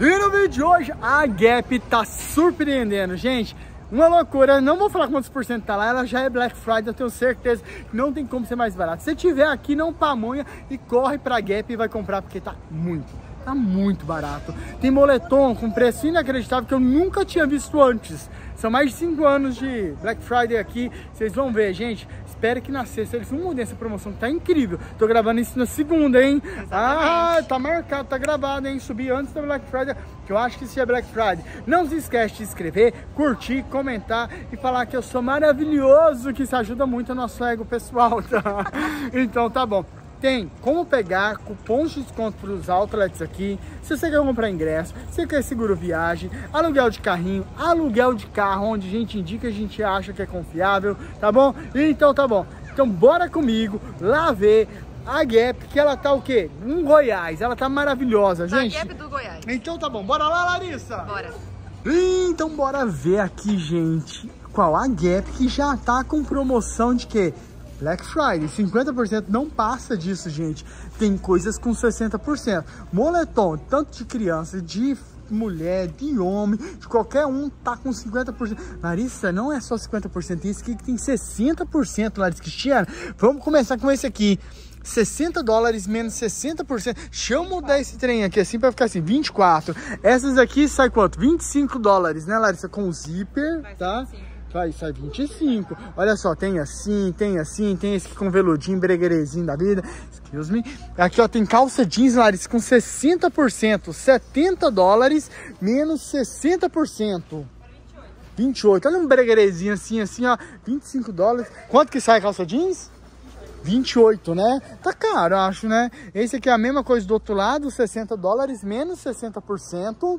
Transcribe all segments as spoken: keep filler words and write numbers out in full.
E no vídeo de hoje, a Gap tá surpreendendo, gente. Uma loucura, não vou falar quantos por cento tá lá, ela já é Black Friday, eu tenho certeza que não tem como ser mais barato. Se tiver aqui, não pamonha e corre pra Gap e vai comprar, porque tá muito, tá muito barato. Tem moletom com preço inacreditável que eu nunca tinha visto antes. São mais de cinco anos de Black Friday aqui, vocês vão ver, gente. Espero que na sexta eles não mudem essa promoção, que tá incrível. Tô gravando isso na segunda, hein? Exatamente. Ah, tá marcado, tá gravado, hein? Subi antes da Black Friday, que eu acho que isso é Black Friday. Não se esquece de se inscrever, curtir, comentar e falar que eu sou maravilhoso, que isso ajuda muito o nosso ego pessoal, tá? Então tá bom. Tem como pegar cupons de desconto para os outlets aqui. Se você quer comprar ingresso, se você quer seguro viagem, aluguel de carrinho, aluguel de carro, onde a gente indica, a gente acha que é confiável, tá bom? Então tá bom. Então bora comigo lá ver a Gap, que ela tá o quê? Em Goiás. Ela tá maravilhosa, gente. A Gap do Goiás. Então tá bom. Bora lá, Larissa? Bora. Então bora ver aqui, gente, qual a Gap que já tá com promoção de quê? Black Friday, cinquenta por cento, não passa disso, gente. Tem coisas com sessenta por cento. Moletom, tanto de criança, de mulher, de homem, de qualquer um, tá com cinquenta por cento. Larissa, não é só cinquenta por cento, tem esse aqui que tem sessenta por cento, Larissa Cristiana. Vamos começar com esse aqui. sessenta dólares menos sessenta por cento. Deixa eu mudar esse trem aqui assim pra ficar assim, vinte e quatro. Essas aqui sai quanto? vinte e cinco dólares, né, Larissa? Com zíper, tá? Vai, sai vinte e cinco. Olha só, tem assim, tem assim, tem esse aqui com veludinho, breguerezinho da vida. Excuse me. Aqui, ó, tem calça jeans, Larissa, com sessenta por cento. setenta dólares menos sessenta por cento. vinte e oito. Olha um breguerezinho assim, assim, ó. vinte e cinco dólares. Quanto que sai a calça jeans? vinte e oito, né? Tá caro, eu acho, né? Esse aqui é a mesma coisa do outro lado, sessenta dólares menos sessenta por cento.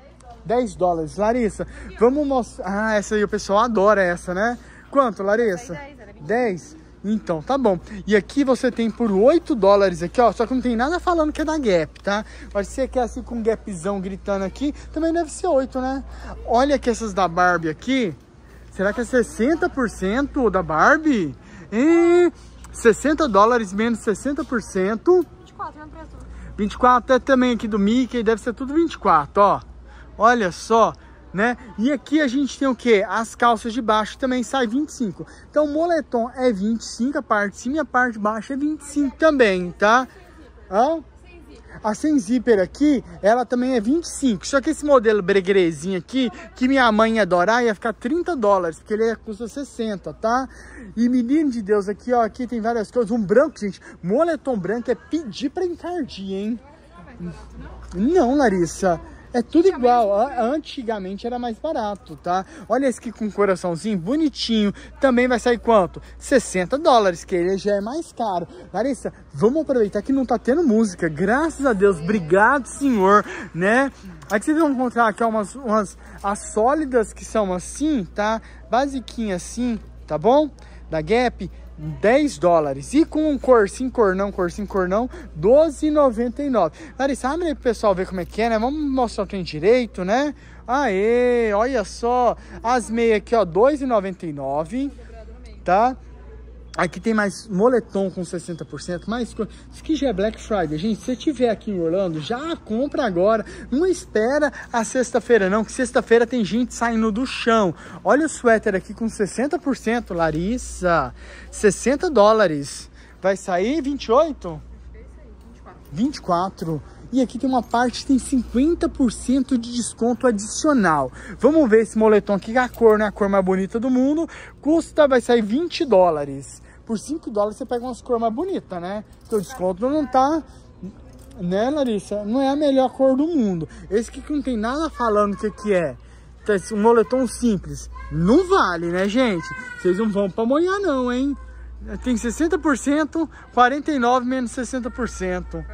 dez dólares. Larissa, vamos mostrar. Ah, essa aí o pessoal adora essa, né? Quanto, Larissa? dez? Então, tá bom. E aqui você tem por oito dólares aqui, ó. Só que não tem nada falando que é da Gap, tá? Mas se você quer assim com um Gapzão gritando aqui, também deve ser oito, né? Olha aqui essas da Barbie aqui. Será que é sessenta por cento da Barbie? E sessenta dólares menos sessenta por cento. vinte e quatro, né, preço? vinte e quatro é também aqui do Mickey, deve ser tudo vinte e quatro, ó. Olha só, né? E aqui a gente tem o que? As calças de baixo também sai vinte e cinco. Então o moletom é vinte e cinco, a parte de cima e a parte de baixo é vinte e cinco também, tá? Hã? A sem zíper aqui, ela também é vinte e cinco. Só que esse modelo breguerezinho aqui, que minha mãe ia adorar, ia ficar trinta dólares, porque ele custa sessenta, tá? E menino de Deus, aqui, ó, aqui tem várias coisas. Um branco, gente, moletom branco é pedir pra encardir, hein? Não, Larissa. É tudo igual, antigamente era mais barato, tá? Olha esse aqui com coraçãozinho, bonitinho, também vai sair quanto? sessenta dólares, que ele já é mais caro. Larissa, vamos aproveitar que não tá tendo música, graças a Deus, obrigado, senhor, né? Aqui vocês vão encontrar aqui umas, umas as sólidas que são assim, tá? Basiquinha assim, tá bom? Da Gap, dez dólares. E com um cor sim, cor não, cor sim, cor não, doze e noventa e nove. Larissa, abre aí pro pessoal ver como é que é, né? Vamos mostrar o trem direito, né? Aê, olha só. As meias aqui, ó, dois e noventa e nove, tá? Aqui tem mais moletom com sessenta por cento, mais coisa. Isso aqui já é Black Friday, gente. Se você estiver aqui em Orlando, já compra agora. Não espera a sexta-feira, não, que sexta-feira tem gente saindo do chão. Olha o suéter aqui com sessenta por cento, Larissa. sessenta dólares. Vai sair vinte e oito? vinte e quatro. E aqui tem uma parte que tem cinquenta por cento de desconto adicional. Vamos ver esse moletom aqui, que a cor, né? A cor mais bonita do mundo. Custa, vai sair vinte dólares. Por cinco dólares você pega umas cores mais bonitas, né? Porque o desconto não tá... Né, Larissa? Não é a melhor cor do mundo. Esse aqui que não tem nada falando o que que é. Então, um moletom simples. Não vale, né, gente? Vocês não vão pra molhar não, hein? Tem sessenta por cento, quarenta e nove menos sessenta por cento.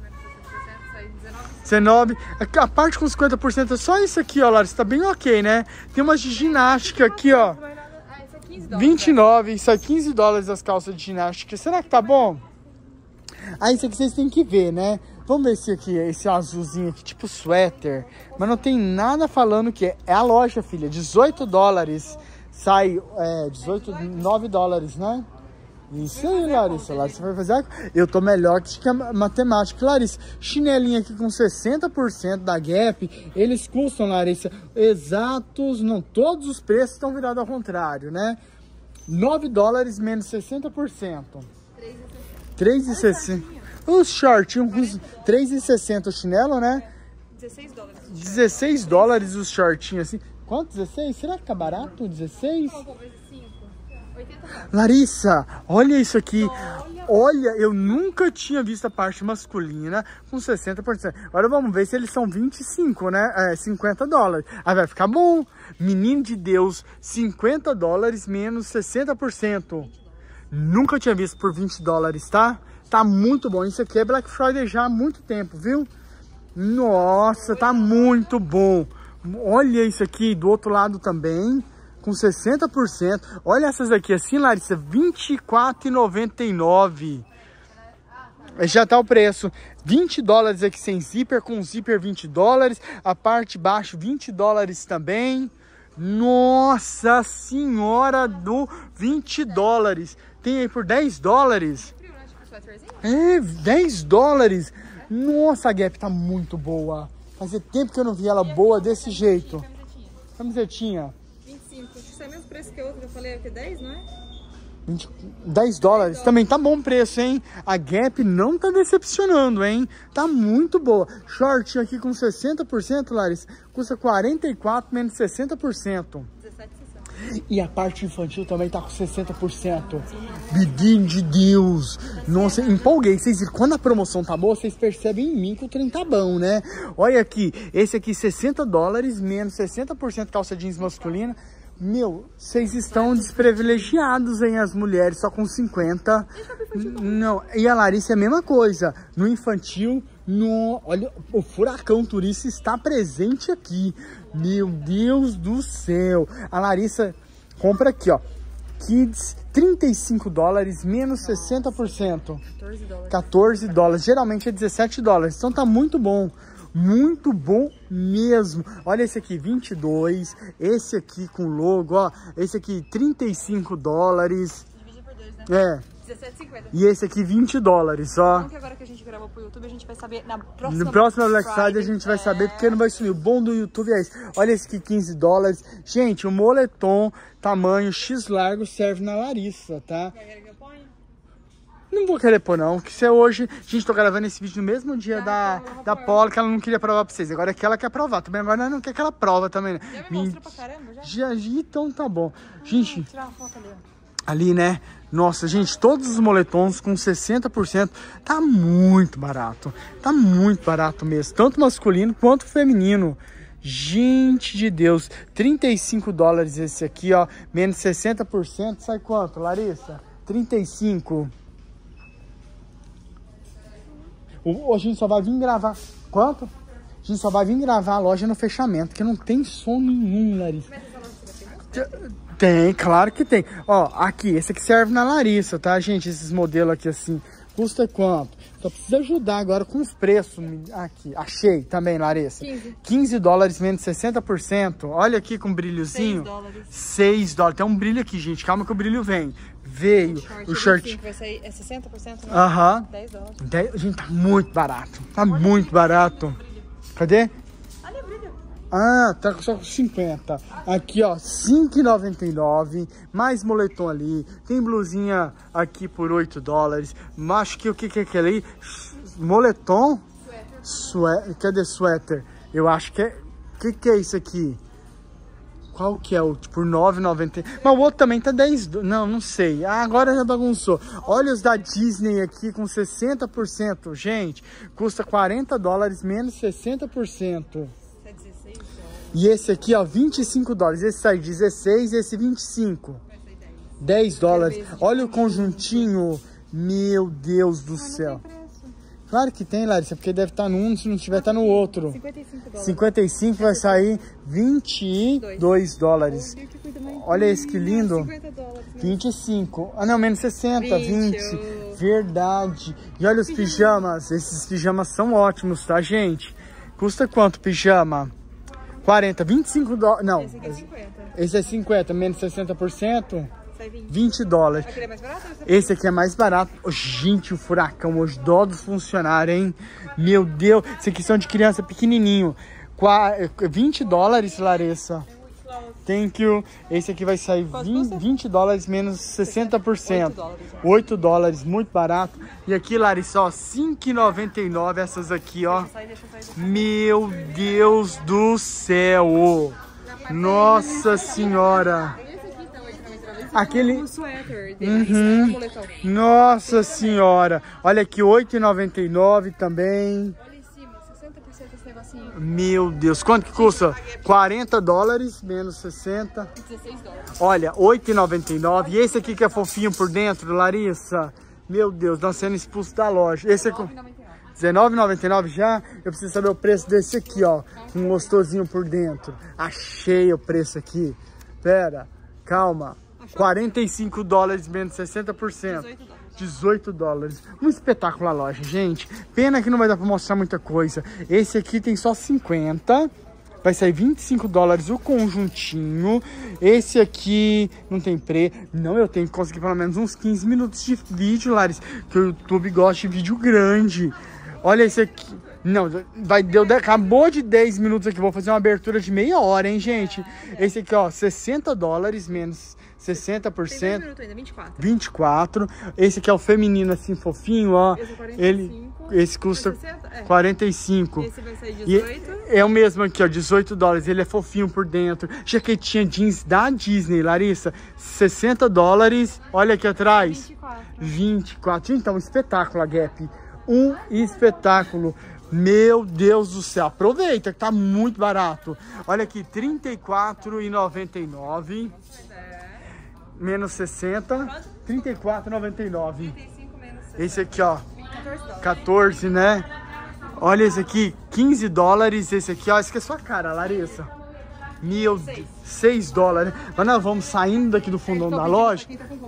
dezenove. A parte com cinquenta por cento é só isso aqui, ó, Larissa. Tá bem ok, né? Tem umas de ginástica aqui, ó. vinte e nove, isso é quinze dólares as calças de ginástica. Será que tá bom? Ah, isso aqui vocês têm que ver, né? Vamos ver esse aqui, esse azulzinho aqui, tipo suéter. Mas não tem nada falando que é. É a loja, filha. dezoito dólares. Sai, é, dezoito, nove dólares, né? Isso aí, Larissa. Larissa vai fazer a... Eu tô melhor que a matemática. Larissa, chinelinha aqui com sessenta por cento da Gap, eles custam, Larissa, exatos... Não, todos os preços estão virados ao contrário, né? nove dólares menos sessenta por cento. três e sessenta. Os shortinhos, três e sessenta o chinelo, né? dezesseis dólares. dezesseis dólares os shortinhos assim. Quanto? dezesseis? Será que tá barato? dezesseis? Larissa, olha isso aqui. Olha, eu nunca tinha visto a parte masculina com sessenta por cento. Agora vamos ver se eles são vinte e cinco, né? É, cinquenta dólares. Aí vai ficar bom. Menino de Deus, cinquenta dólares menos sessenta por cento. Nunca tinha visto por vinte dólares, tá? Tá muito bom. Isso aqui é Black Friday já há muito tempo, viu? Nossa, tá muito bom. Olha isso aqui do outro lado também, com sessenta por cento. Olha essas aqui assim, Larissa, vinte e quatro reais e noventa e nove centavos. Já tá o preço. vinte dólares aqui sem zíper, com zíper vinte dólares. A parte de baixo, vinte dólares também. Nossa senhora do vinte dólares. Tem aí por dez dólares. É, dez dólares. Nossa, a Gap tá muito boa. Fazia tempo que eu não vi ela boa desse jeito. Camisetinha. vinte e cinco. Isso é o mesmo preço que a outra que eu falei, que é dez, não é? vinte, dez dólares. Também tá bom preço, hein? A Gap não tá decepcionando, hein? Tá muito boa. Shortinho aqui com sessenta por cento, Larissa. Custa quarenta e quatro menos sessenta por cento. dezessete e sessenta. E a parte infantil também tá com sessenta por cento. Menino de Deus. Nossa, empolguei. Vocês viram, quando a promoção tá boa, vocês percebem em mim que o trem tá bom, né? Olha aqui. Esse aqui, sessenta dólares, menos sessenta por cento calça jeans masculina. Meu, vocês estão desprivilegiados, hein? As mulheres só com cinquenta. Não, e a Larissa é a mesma coisa. No infantil, no... olha, o furacão turista está presente aqui. Meu Deus do céu. A Larissa compra aqui, ó. Kids, trinta e cinco dólares, menos sessenta por cento. quatorze dólares. quatorze dólares. Geralmente é dezessete dólares. Então tá muito bom. Muito bom mesmo. Olha esse aqui, vinte e dois. Esse aqui com logo, ó. Esse aqui, trinta e cinco dólares. Dividir por dois, né? É. dezessete e cinquenta. E esse aqui, vinte dólares, ó. Então que agora que a gente gravou pro YouTube, a gente vai saber na próxima... No próximo Black Friday a gente vai saber, porque não vai sumir. O bom do YouTube é isso. Olha esse aqui, quinze dólares. Gente, o moletom tamanho X largo serve na Larissa, tá? Não vou querer pôr não, que se é hoje... Gente, tô gravando esse vídeo no mesmo dia tá, da, então da Polo, que ela não queria provar pra vocês. Agora é que ela quer provar. Também agora ela não quer que ela prova também, né? Já me mostrou pra caramba, já? Já, então tá bom. Gente, tirar uma foto ali, ó. Ali, né? Nossa, gente, todos os moletons com sessenta por cento. Tá muito barato. Tá muito barato mesmo. Tanto masculino quanto feminino. Gente de Deus. trinta e cinco dólares esse aqui, ó. Menos sessenta por cento. Sai quanto, Larissa? trinta e cinco. O, a gente só vai vir gravar. Quanto? A gente só vai vir gravar a loja no fechamento, que não tem som nenhum, Larissa. Tem, claro que tem. Ó, aqui, esse aqui serve na Larissa, tá, gente? Esses modelos aqui, assim, custa quanto? Só precisa ajudar agora com os preços. Aqui, achei também, Larissa. quinze. quinze dólares menos sessenta por cento. Olha aqui com brilhozinho. seis dólares. seis dólares. Tem um brilho aqui, gente. Calma que o brilho vem. Veio. Short, o short. vinte e cinco, vai sair, é sessenta por cento, né? Aham. dez dólares. dez, gente, tá muito barato. Tá muito barato. Cadê? Olha o brilho. Ah, tá só com cinquenta. Aqui, ó, cinco e noventa e nove. Mais moletom ali. Tem blusinha aqui por oito dólares. Acho que o que, que é aquele aí? Moletom? Suéter. Cadê suéter? Eu acho que é... O que, que é isso aqui? Qual que é o? Por nove e noventa. Mas o outro também tá dez... Não, não sei. Ah, agora já bagunçou. Olha os da Disney aqui com sessenta por cento. Gente, custa quarenta dólares menos sessenta por cento. E esse aqui, ó, vinte e cinco dólares. Esse sai dezesseis, esse vinte e cinco. dez dólares. Olha o conjuntinho. Meu Deus do céu. Claro que tem, Larissa, porque deve estar num, se não tiver, tá no outro. cinquenta e cinco dólares. cinquenta e cinco vai sair vinte e dois dólares. Olha esse que lindo. cinquenta dólares. vinte e cinco. Ah, não, menos sessenta, vinte. vinte. Verdade. E olha os pijamas. Esses pijamas são ótimos, tá, gente? Custa quanto pijama? quarenta, vinte e cinco dólares. Não. Esse aqui é cinquenta. Esse é cinquenta, menos sessenta por cento. vinte dólares. Aquele é mais barato? Esse aqui é mais barato. Gente, o furacão hoje, dó dos funcionários, hein? Meu Deus, esse aqui são de criança pequenininho. vinte dólares, Larissa. Thank you. Esse aqui vai sair vinte dólares menos sessenta por cento. oito dólares, muito barato. E aqui, Larissa, ó, cinco e noventa e nove essas aqui, ó. Meu Deus do céu. Nossa Senhora. Aquele... Uhum. Nossa Senhora. Olha aqui, oito e noventa e nove também. Meu Deus, quanto que custa? quarenta dólares, menos sessenta. dezesseis dólares. Olha, oito e noventa e nove. E esse aqui que é fofinho por dentro, Larissa? Meu Deus, nós sendo expulso da loja. Esse aqui... dezenove e noventa e nove já? Eu preciso saber o preço desse aqui, ó. Um gostosinho por dentro. Achei o preço aqui. Pera, calma. quarenta e cinco dólares, menos sessenta por cento. dezoito dólares. Um espetáculo a loja, gente. Pena que não vai dar pra mostrar muita coisa. Esse aqui tem só cinquenta. Vai sair vinte e cinco dólares o conjuntinho. Esse aqui não tem preço. Não, eu tenho que conseguir pelo menos uns quinze minutos de vídeo, Larissa. Que o YouTube gosta de vídeo grande. Olha esse aqui. Não, vai, deu, acabou de dez minutos aqui. Vou fazer uma abertura de meia hora, hein, gente. Esse aqui, ó, sessenta dólares menos sessenta por cento. Tem dois minutos ainda, vinte e quatro. vinte e quatro. Esse aqui é o feminino, assim, fofinho, ó. Esse é quarenta e cinco. Ele, esse custa sessenta, é. quarenta e cinco. Esse vai sair dezoito. E é o mesmo aqui, ó, dezoito dólares. Ele é fofinho por dentro. Jaquetinha jeans da Disney, Larissa. sessenta dólares. Olha aqui atrás. vinte e quatro. vinte e quatro. Então, espetáculo a Gap. Um espetáculo. Meu Deus do céu. Aproveita que tá muito barato. Olha aqui, trinta e quatro e noventa e nove. Menos sessenta. trinta e quatro e noventa e nove. trinta e cinco menos sessenta. Esse aqui, ó. quatorze. quatorze, né? Olha esse aqui, quinze dólares. Esse aqui, ó. Esse aqui é sua cara, Larissa. Meu Deus. seis dólares. Mas nós vamos saindo daqui do fundão da loja.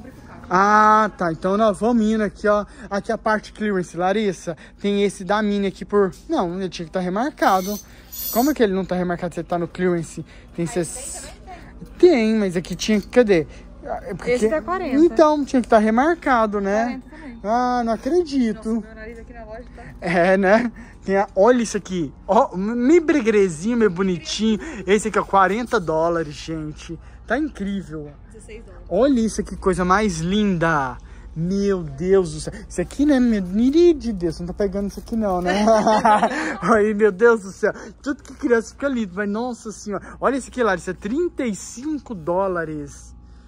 Ah, tá. Então nós vamos indo aqui, ó. Aqui a parte clearance, Larissa. Tem esse da Mini aqui por... Não, ele tinha que estar remarcado. Como é que ele não tá remarcado se ele tá no clearance? Tem... Ses... Tem, mas aqui tinha... Cadê? Porque... Esse tá quarenta. Então, tinha que estar remarcado, né? quarenta também. Ah, não acredito. Nossa, meu nariz aqui na loja tá... É, né? Tem a... Olha isso aqui. Ó, meio bregrezinho, meio bonitinho. Esse aqui é quarenta dólares, gente. Tá incrível. dezesseis dólares. Olha isso aqui, coisa mais linda. Meu Deus do céu. Isso aqui, né, meu de Deus, não tá pegando isso aqui não, né? Aí, meu Deus do céu. Tudo que criança fica lindo, mas nossa senhora. Olha isso aqui, Larissa, trinta e cinco dólares.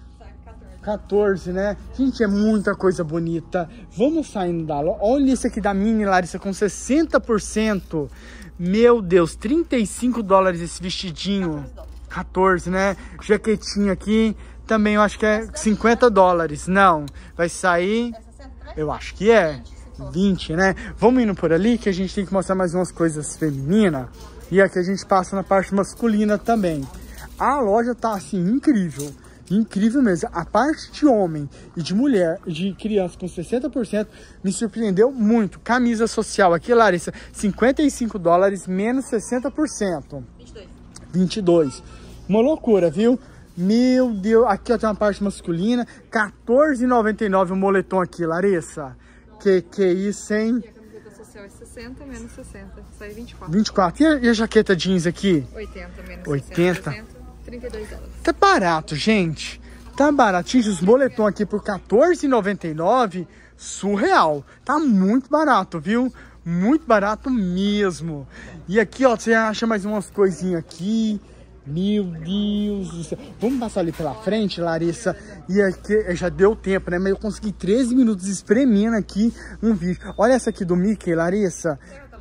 quatorze, né? Gente, é muita coisa bonita. Vamos saindo da loja. Olha esse aqui da Mini, Larissa, com sessenta por cento. Meu Deus, trinta e cinco dólares esse vestidinho. quatorze, né? Jaquetinha aqui. Também eu acho que é cinquenta dólares. Não, vai sair... Eu acho que é vinte, né? Vamos indo por ali que a gente tem que mostrar mais umas coisas femininas. E aqui a gente passa na parte masculina também. A loja tá assim, incrível. Incrível mesmo. A parte de homem e de mulher, de criança com sessenta por cento, me surpreendeu muito. Camisa social aqui, Larissa, cinquenta e cinco dólares menos sessenta por cento. vinte e dois. vinte e dois. Uma loucura, viu? Meu Deus. Aqui ó, tem uma parte masculina. quatorze e noventa e nove o moletom aqui, Larissa. Que que é isso, hein? E a camiseta social é sessenta menos sessenta. Sai vinte e quatro. vinte e quatro. E a, e a jaqueta jeans aqui? oitenta menos oitenta. sessenta. trinta e dois dólares. Tá barato, gente. Tá baratinho. Os moletom aqui por quatorze e noventa e nove. Surreal. Tá muito barato, viu? Muito barato mesmo. E aqui, ó, você acha mais umas coisinhas aqui. Meu Deus do céu. Vamos passar ali pela frente, Larissa. E aqui já deu tempo, né? Mas eu consegui treze minutos espremendo aqui um vídeo. Olha essa aqui do Mickey, Larissa.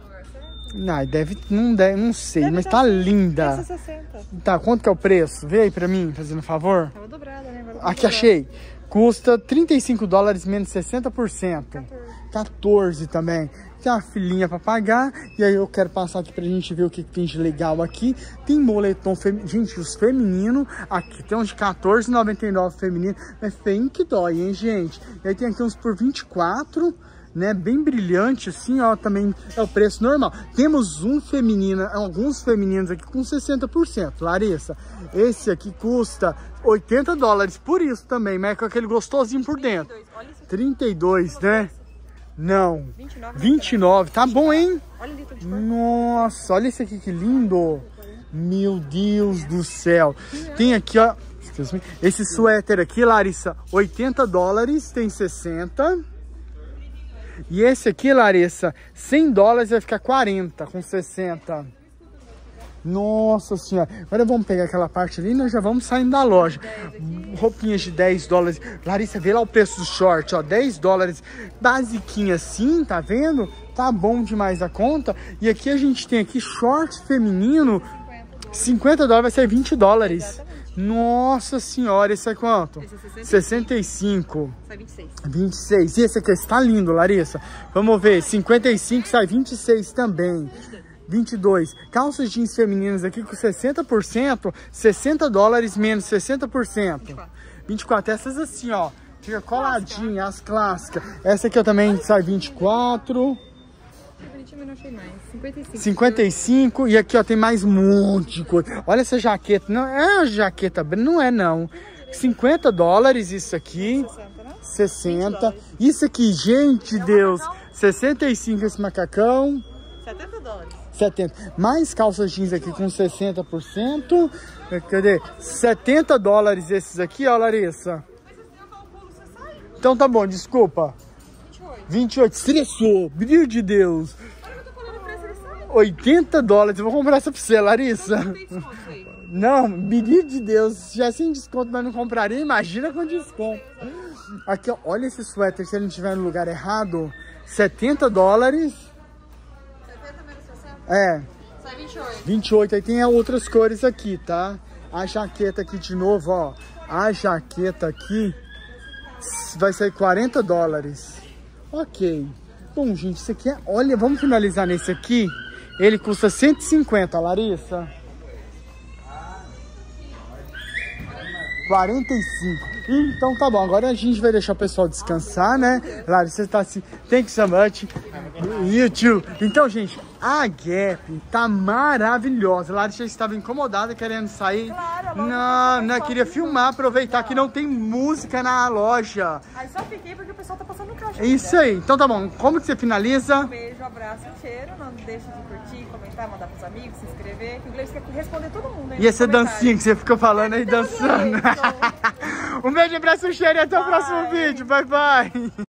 Não, deve, não, deve, não sei, deve mas tá linda. sessenta. Tá, quanto que é o preço? Vê aí pra mim, fazendo um favor. Tava dobrada, né? Agora aqui achei. Custa trinta e cinco dólares menos sessenta por cento. quatorze também. Tem uma filinha pra pagar. E aí eu quero passar aqui pra gente ver o que, que tem de legal aqui. Tem moletom feminino. Gente, os femininos. Aqui tem uns de quatorze e noventa e nove feminino. Mas feio que dói, hein, gente? E aí tem aqui uns por vinte e quatro. né? Bem brilhante, assim, ó, também é o preço normal. Temos um feminino, alguns femininos aqui com sessenta por cento, Larissa. Esse aqui custa oitenta dólares, por isso também, mas é com aquele gostosinho por dentro. trinta e dois, né? Não, vinte e nove, tá bom, hein? Nossa, olha esse aqui que lindo. Meu Deus do céu. Tem aqui, ó, esse suéter aqui, Larissa, oitenta dólares, tem sessenta. E esse aqui, Larissa, cem dólares vai ficar quarenta com sessenta. Nossa senhora. Agora vamos pegar aquela parte ali e nós já vamos saindo da loja. Roupinhas de dez dólares. Larissa, vê lá o preço do short, ó, dez dólares. Basiquinha assim, tá vendo? Tá bom demais a conta. E aqui a gente tem aqui short feminino, cinquenta dólares vai ser vinte dólares. Nossa senhora, esse é quanto? Esse é sessenta e cinco. Sai vinte e seis. vinte e seis. E esse aqui está lindo, Larissa. Vamos ver, cinquenta e cinco sai vinte e seis também. vinte e dois. Calças jeans femininas aqui com sessenta por cento, sessenta dólares menos sessenta por cento. vinte e quatro. Essas assim, ó, fica coladinha, as clássicas. Essa aqui eu também sai vinte e quatro. Eu não achei mais. cinquenta e cinco. cinquenta e cinco. E aqui, ó, tem mais um monte de coisa. Olha essa jaqueta. Não é uma jaqueta, não é não. cinquenta dólares isso aqui. sessenta, né? sessenta. Isso aqui, gente, É Deus. macacão. sessenta e cinco esse macacão. setenta dólares. setenta. Mais calças jeans aqui com sessenta por cento. Cadê? setenta dólares esses aqui, ó, Larissa. Então tá bom, desculpa. vinte e oito. Estressou. Meu de Deus. oitenta dólares. Eu vou comprar essa pra você, Larissa. Não, menino de Deus. Já sem desconto, mas não compraria. Imagina com desconto. Aqui, ó, olha esse suéter. Se ele não estiver no lugar errado, setenta dólares. setenta menos sessenta? É. Sai vinte e oito. vinte e oito. Aí tem outras cores aqui, tá? A jaqueta aqui de novo, ó. A jaqueta aqui vai sair quarenta dólares. Ok. Bom, gente, isso aqui é... Olha, vamos finalizar nesse aqui. Ele custa cento e cinquenta, Larissa. quarenta e cinco. Então tá bom, agora a gente vai deixar o pessoal descansar, né? Larissa tá assim, thank you so much. You too. Então, gente, a Gap tá maravilhosa. Larissa estava incomodada, querendo sair. Claro, não, não, queria filmar, aproveitar que não tem música na loja. Aí só fiquei porque o pessoal tá passando no caixa. É isso aí. Então tá bom, como que você finaliza? Um beijo, abraço e cheiro. Não deixe de curtir, comentar, mandar pros amigos, se inscrever. Que o Gleice quer responder todo mundo aí. E essa dancinha que você fica falando aí, dançando. Então, Um beijo, abraço, cheiro e até o próximo vídeo. Bye, bye.